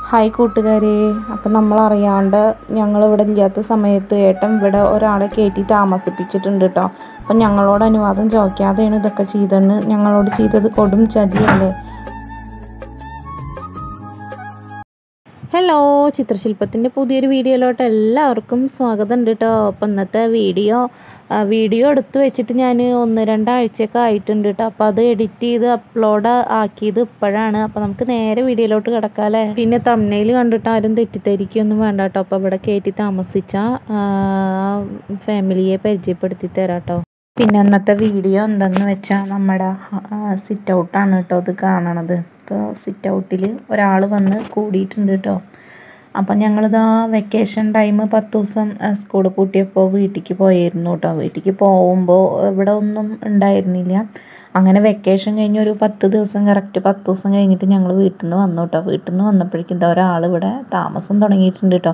Hi കൂട്ടുകാരെ, അപ്പം നമ്മളറിയാണ്ട് ഞങ്ങളിവിടെ ഇല്ലാത്ത സമയത്ത് ഏട്ടൻ ഇവിടെ ഒരാളെ കയറ്റി താമസിപ്പിച്ചിട്ടുണ്ട് കേട്ടോ. അപ്പം ഞങ്ങളോട് അനുവാദം ചോദിക്കാതെയാണ് ഇതൊക്കെ ചെയ്തതെന്ന്. ഞങ്ങളോട് ചെയ്തത് കൊടും ചതിയല്ലേ. ഹലോ, ചിത്രശില്പത്തിൻ്റെ പുതിയൊരു വീഡിയോയിലോട്ട് എല്ലാവർക്കും സ്വാഗതം ഉണ്ട് കേട്ടോ. അപ്പം ഇന്നത്തെ വീഡിയോ എടുത്ത് വെച്ചിട്ട് ഞാൻ 1-2 ആഴ്ചയൊക്കെ ആയിട്ടുണ്ട് കേട്ടോ. അപ്പോൾ അത് എഡിറ്റ് ചെയ്ത് അപ്ലോഡ് ആക്കിയത് ഇപ്പോഴാണ്. അപ്പോൾ നമുക്ക് നേരെ വീഡിയോയിലോട്ട് കിടക്കാമല്ലേ. പിന്നെ തംബ്നെയിൽ കണ്ടിട്ട് ആരും തെറ്റിദ്ധരിക്കൊന്നും വേണ്ട കേട്ടോ. അപ്പോൾ ഇവിടെ കയറ്റി താമസിച്ച ഫാമിലിയെ പരിചയപ്പെടുത്തി തരാം കേട്ടോ. പിന്നെ അന്നത്തെ വീഡിയോ എന്തെന്ന് വെച്ചാൽ നമ്മുടെ സിറ്റ് ഔട്ടാണ് കേട്ടോ ഇത് കാണണത്. ഇപ്പോൾ സിറ്റ് ഔട്ടിൽ ഒരാൾ വന്ന് കൂടിയിട്ടുണ്ട് കേട്ടോ. അപ്പം ഞങ്ങളിതാ വെക്കേഷൻ ടൈം 10 ദിവസം സ്കൂൾ പൂട്ടിയപ്പോൾ വീട്ടിലേക്ക് പോയിരുന്നു കേട്ടോ. വീട്ടിലേക്ക് പോകുമ്പോൾ ഇവിടെ ഒന്നും ഉണ്ടായിരുന്നില്ല. അങ്ങനെ വെക്കേഷൻ കഴിഞ്ഞ് ഒരു 10 ദിവസം കറക്റ്റ് 10 ദിവസം കഴിഞ്ഞിട്ട് ഞങ്ങൾ വീട്ടിൽ നിന്ന് വന്നു കേട്ടോ. വീട്ടിൽ നിന്ന് വന്നപ്പോഴേക്കും ഇതാ ഒരാൾ ഇവിടെ താമസം തുടങ്ങിയിട്ടുണ്ട് കേട്ടോ.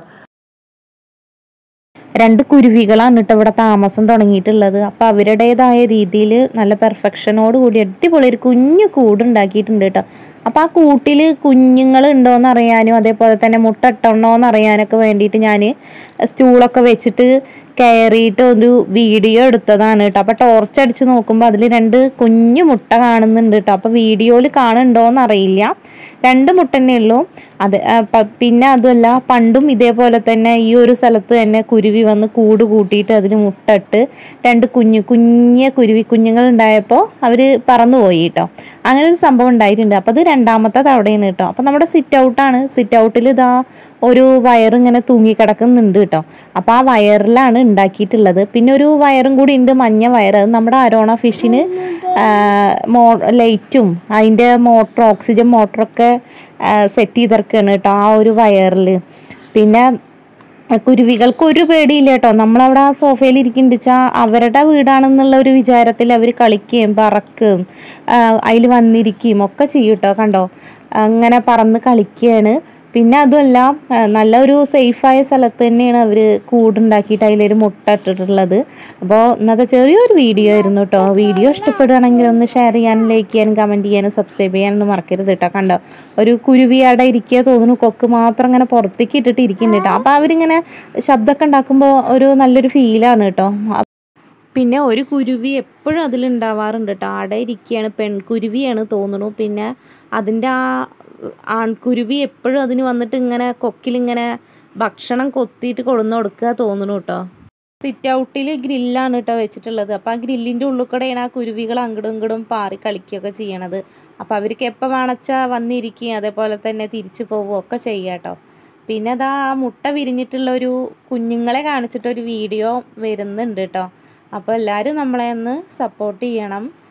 2 കുരുവികളാണ് കേട്ടോ ഇവിടെ താമസം തുടങ്ങിയിട്ടുള്ളത്. അപ്പോൾ അവരുടേതായ രീതിയിൽ നല്ല പെർഫെക്ഷനോട് കൂടി അടിപൊളി ഒരു കുഞ്ഞു കൂടുണ്ടാക്കിയിട്ടുണ്ട് കേട്ടോ. അപ്പോൾ ആ കൂട്ടിൽ കുഞ്ഞുങ്ങൾ ഉണ്ടോയെന്ന് അറിയാനും അതേപോലെ തന്നെ മുട്ട ഇട്ടുണ്ടോയെന്ന് അറിയാനൊക്കെ വേണ്ടിയിട്ട് ഞാൻ സ്റ്റൂളൊക്കെ വെച്ചിട്ട് കയറിയിട്ട് ഒരു വീഡിയോ എടുത്തതാണ് കേട്ടോ. അപ്പോൾ ടോർച്ച് അടിച്ച് നോക്കുമ്പോൾ അതിൽ 2 കുഞ്ഞു മുട്ട കാണുന്നുണ്ട് കേട്ടോ. അപ്പോൾ വീഡിയോയിൽ കാണുന്നുണ്ടോയെന്ന് അറിയില്ല, 2 മുട്ട തന്നെ ഉള്ളൂ. പിന്നെ അതുമല്ല, പണ്ടും ഇതേപോലെ തന്നെ ഈ ഒരു സ്ഥലത്ത് തന്നെ കുരുവി വന്ന് കൂട് കൂട്ടിയിട്ട് അതിന് മുട്ടയിട്ട് 2 കുഞ്ഞു കുഞ്ഞുങ്ങൾ ഉണ്ടായപ്പോൾ അവർ പറന്നുപോയി കേട്ടോ. അങ്ങനെ ഒരു സംഭവം ഉണ്ടായിട്ടുണ്ട്. അപ്പോൾ അത് 2ാമത്തെ തവണയാണ് കേട്ടോ. അപ്പോൾ നമ്മുടെ സിറ്റ് ഔട്ടാണ്. സിറ്റ് ഔട്ടിൽ ഇതാ ഒരു വയറിങ്ങനെ തൂങ്ങിക്കിടക്കുന്നുണ്ട് കേട്ടോ. അപ്പോൾ ആ വയറിലാണ് ഉണ്ടാക്കിയിട്ടുള്ളത്. പിന്നെ ഒരു വയറും കൂടി ഉണ്ട്, മഞ്ഞ വയർ. അത് നമ്മുടെ അരോണ ഫിഷിന് ലൈറ്റും അതിൻ്റെ ഓക്സിജൻ മോട്ടറൊക്കെ സെറ്റ് ചെയ്തിറക്കുകയാണ് കേട്ടോ ആ ഒരു വയറിൽ. പിന്നെ കുരുവികൾക്ക് ഒരു പേടിയില്ല കേട്ടോ. നമ്മളവിടെ ആ സോഫയിൽ ഇരിക്കുന്നുണ്ട് വെച്ചാൽ അവരുടെ വീടാണെന്നുള്ള ഒരു വിചാരത്തിൽ അവർ കളിക്കുകയും പറക്കുകയും അതിൽ വന്നിരിക്കുകയും ഒക്കെ ചെയ്യും കേട്ടോ. കണ്ടോ, അങ്ങനെ പറന്ന് കളിക്കുകയാണ്. പിന്നെ അതുമല്ല, നല്ലൊരു സേഫായ സ്ഥലത്ത് തന്നെയാണ് അവർ കൂടുണ്ടാക്കിയിട്ട് അതിലൊരു മുട്ട ഇട്ടിട്ടുള്ളത്. അപ്പോൾ ഇന്നത്തെ ചെറിയൊരു വീഡിയോ ആയിരുന്നു കേട്ടോ. വീഡിയോ ഇഷ്ടപ്പെടുകയാണെങ്കിൽ ഒന്ന് ഷെയർ ചെയ്യാനും ലൈക്ക് ചെയ്യാനും കമൻറ്റ് ചെയ്യാനും സബ്സ്ക്രൈബ് ചെയ്യാനൊന്നും മറക്കരുത് കേട്ടോ. കണ്ടോ, ഒരു കുരുവിയാടെ ഇരിക്കുക തോന്നുന്നു, കൊക്ക് മാത്രം ഇങ്ങനെ പുറത്തേക്ക് ഇട്ടിട്ട് ഇരിക്കുന്നുണ്ട് കേട്ടോ. അപ്പോൾ അവരിങ്ങനെ ശബ്ദമൊക്കെ ഉണ്ടാക്കുമ്പോൾ ഒരു നല്ലൊരു ഫീലാണ് കേട്ടോ. പിന്നെ ഒരു കുരുവി എപ്പോഴും അതിലുണ്ടാവാറുണ്ട് കേട്ടോ. ആടെ ഇരിക്കുകയാണ്, പെൺകുരുവിയാണ് തോന്നുന്നു. പിന്നെ അതിൻ്റെ ആ ആൺകുരുവി എപ്പോഴും അതിന് വന്നിട്ട് ഇങ്ങനെ കൊക്കിലിങ്ങനെ ഭക്ഷണം കൊത്തിയിട്ട് കൊണ്ടുവന്ന് കൊടുക്കുക തോന്നുന്നു കേട്ടോ. സിറ്റ് ഔട്ടിൽ ഗ്രില്ലാണ് കേട്ടോ വെച്ചിട്ടുള്ളത്. അപ്പോൾ ആ ഗ്രില്ലിൻ്റെ ഉള്ളിൽ കൂടെയാണ് ആ കുരുവികൾ അങ്ങടും ഇങ്ങടും പാറി കളിക്കുകയൊക്കെ ചെയ്യണത്. അപ്പോൾ അവർക്ക് എപ്പോൾ വേണച്ചാൽ വന്നിരിക്കുകയും അതേപോലെ തന്നെ തിരിച്ചു പോവുകയൊക്കെ ചെയ്യുക കേട്ടോ. പിന്നെ അതാ ആ മുട്ട വിരിഞ്ഞിട്ടുള്ളൊരു കുഞ്ഞുങ്ങളെ കാണിച്ചിട്ടൊരു വീഡിയോ വരുന്നുണ്ട് കേട്ടോ. അപ്പോൾ എല്ലാവരും നമ്മളെ ഒന്ന് സപ്പോർട്ട് ചെയ്യണം.